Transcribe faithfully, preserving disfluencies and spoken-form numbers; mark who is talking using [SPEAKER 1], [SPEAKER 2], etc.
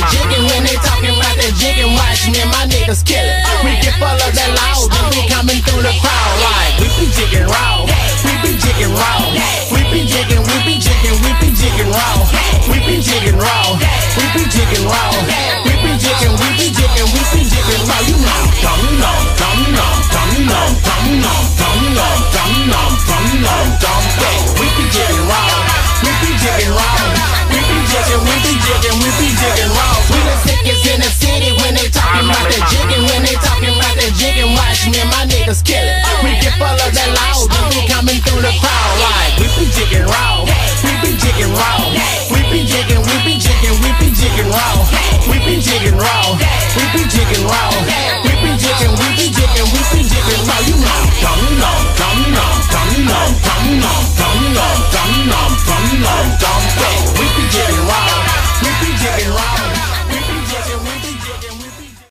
[SPEAKER 1] jigging when they talking about that jigging. Watch me and my niggas kill it. We get full of that loud, then we coming through the crowd like we be jigging raw, we be jigging raw, we be jigging, we be jigging, we be jigging raw, we be jigging raw, we be jigging raw, we be jigging, we be jigging, we be jigging raw. You know, don't you know, don't you know, don't you know, don't you know, don't you know, don't you know, don't you know, don't you know, we be jigging raw, we be jigging raw, we be jigging, we be jigging, we be jigging raw. We the sickest in the city when they talking about that jigging, when they talking about that jigging. Watch me and my niggas kill it. We get full of that loud, then we coming through the crowd like we be jigging raw, we be jigging raw, we be jigging, we be jigging, we be jigging raw, we be jigging raw, we be jigging raw, we be jigging, we be jigging, we be jigging raw. You know, don't you know, don't you know, don't you know, don't you know, don't you know, don't you know, don't you know, don't you know, we be jigging